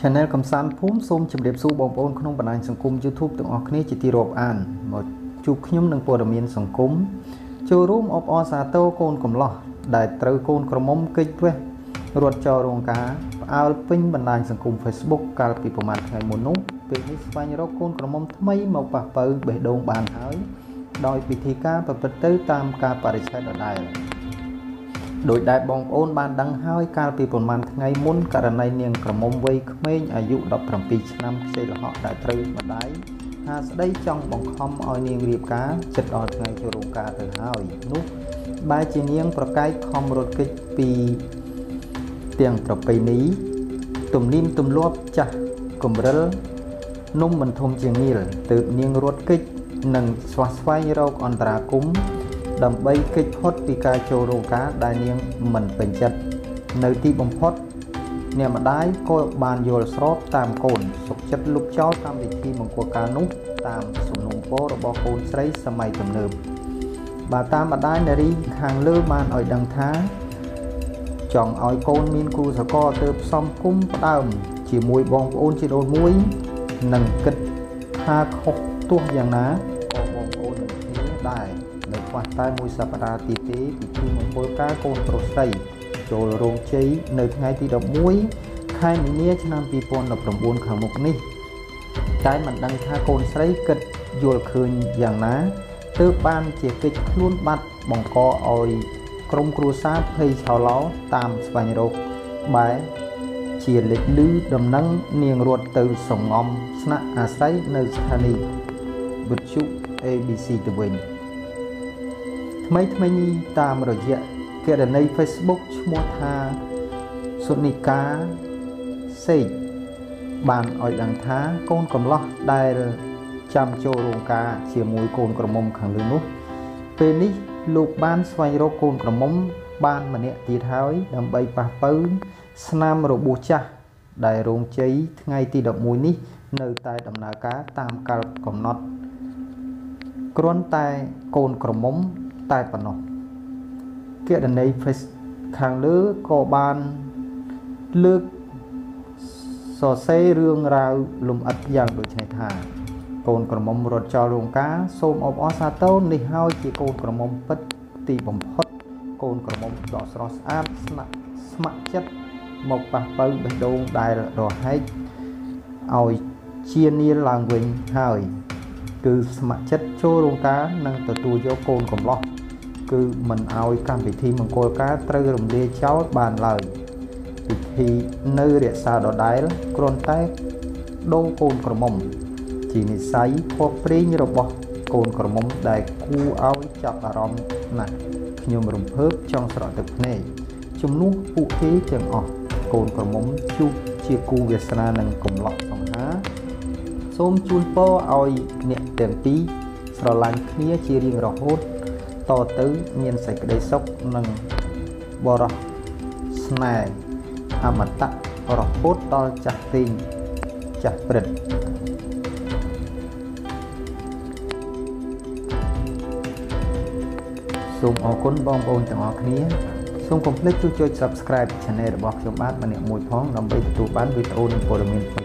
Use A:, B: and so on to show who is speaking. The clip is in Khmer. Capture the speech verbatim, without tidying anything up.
A: Channel កំសាន្តភូមិសូមជម្រាបសួរបងប្អូនក្នុងបណ្ដាញសង្គម YouTube ទាំងអស់គ្នាជាទីរាប់អានមកជួបខ្ញុំនឹងព័ត៌មានសង្គមចូលរួមអបអរសាទរកូនកំឡោះដែលត្រូវកូនក្រមុំគេចវេះរត់ចោលរោងការផ្អើលពេញបណ្ដាញសង្គម Facebook កាលពីប្រហែលថ្ងៃមុននោះពេលនេះស្វែងរកកូនក្រមុំថ្មីមកប៉ះប៉ូវបេះដូងបានហើយដោយពិធីការប្រព្រឹត្តទៅតាមការបរិច្ឆេទដដែលដោយដែលបងប្អូនបានដឹងហើយកាលពីប្រហែលថ្ងៃមុនករណីនាងក្រមុំវ័យក្មេងអាយុដប់ប្រាំពីរឆ្នាំខ្ចីលហកដែលត្រូវម្ដាយហាស្ដីចង់បង្ខំឲ្យនាងរៀបការចិត្តដល់ថ្ងៃចូលរោងការទៅហើយនោះបែរជានាងប្រកែកខំរត់គេចពីទាំងប្រពៃណីទំនៀមទម្លាប់ចាស់កំរិលនំមិនធំជាងងាលទើបនាងរត់គេចនិងស្វះស្វែងរកអន្តរាគមន៍ដើម្បីគេចផុតពីការចូលរោងការដែលនាងមិនពេញចិត្តនៅទីបំផុតអ្នកម្ដាយក៏បានយល់ស្របតាមកូនសុខចិត្តលុបចោលកម្មវិធីមង្គលការនោះតាមសំណូមពររបស់កូនស្រីសម័យទំនើបបើតាមម្ដាយនារីខាងលើបានឲ្យដឹងថាចង់ឲ្យកូនមានគ្រូសកលទើបសំគុំផ្ដើមជាមួយបងប្អូនជីដូនមួយនិងគិតថាខុសទោះយ៉ាងណាក៏បងប្អូននឹងគ្នាដែរនៅខ្វះតែមួយសប្តាហ៍ទៀតទេពិធីមង្គលការកូនប្រុសស្រីចូលរោងជ័យនៅថ្ងៃទីដប់មួយខែមីនាឆ្នាំពីរពាន់ដប់ប្រាំបួនខាងមុខនេះតែមិនដឹងថាកូនស្រីគិតយល់ឃើញយ៉ាងណាទើបបានជាកិច្ចខ្លួនបាត់បង្កឲ្យក្រុមគ្រួសារភ័យឆោឡោតាមស្វែងរកបែជាលេចលឺដំណឹងនាងរត់ទៅសងំស្នាក់អាស្រ័យនៅស្ថានីយ៍វិទ្យុ A B C ទៅវិញថ្មីថ្មីនេះតាមរយៈគណនី Facebook ឈ្មោះថាសុនិកាសេកបានឲ្យដឹងថាកូនកំឡោះដែលចាំចូលរោងការជាមួយកូនក្រមុំខាងលើនោះពេលនេះលោកបានស្វែងរកកូនក្រមុំបានម្នាក់ទៀតហើយដើម្បីប៉ះប៉ូវស្នាមរបួសចាស់ដែលរោងជ័យថ្ងៃទីដប់មួយនេះនៅតែដំណើរការតាមកាលកំណត់គ្រាន់តែកូនក្រមុំតែប៉ុណ្ណោះគណនី Facebook ខាងលើក៏បានលើកសរសេររឿងរ៉ាវលំអិតយ៉ាងដូចនេះថាកូនក្រមុំរត់ចោលរោងការសូមអបអរសាទរនេះហើយជាកូនក្រមុំពិតទីបំផុតកូនក្រមុំដកស្រស់ស្អាតស្នាក់ស្ម័គ្រចិត្តមកប៉ះប៉ូវបេះដូងដែលរហែកឲ្យជានាលឡើងវិញហើយគឺស្ម័គ្រចិត្តចូលរោងការនិងទទួលយកកូនកំឡោះគឺមិនឲ្យកម្មវិធីមង្គលការត្រូវរំលាយចោលបានឡើយពិធីនៅរក្សាដដែលគ្រាន់តែដូរកូនក្រមុំជានិស័យភ័ព្វព្រេងរបស់កូនក្រមុំដែលគួរឲ្យចាប់អារម្មណ៍ណាស់ខ្ញុំរំភើបចង់ស្រក់ទឹកភ្នែកជំនួសពួកគេទាំងអស់កូនក្រមុំជួបជាគូវាសនានឹងកំឡោះសង្ហាសូមជូនពរឲ្យអ្នកទាំងពីរស្រឡាញ់គ្នាជារៀងរហូតតទៅមានសេចក្តីសុខនិងបរោះស្នេហ៍អមតៈរហូតដល់ចាស់ទីងចាស់ព្រឹត្តសូមអរគុណបងប្អូនទាំងអស់គ្នាសូមកុំភ្លេចជួយចុច Subscribe Channel របស់ខ្ញុំបាទម្នាក់មួយផងដើម្បីទទួលបានវីដេអូនិងព័ត៌មាន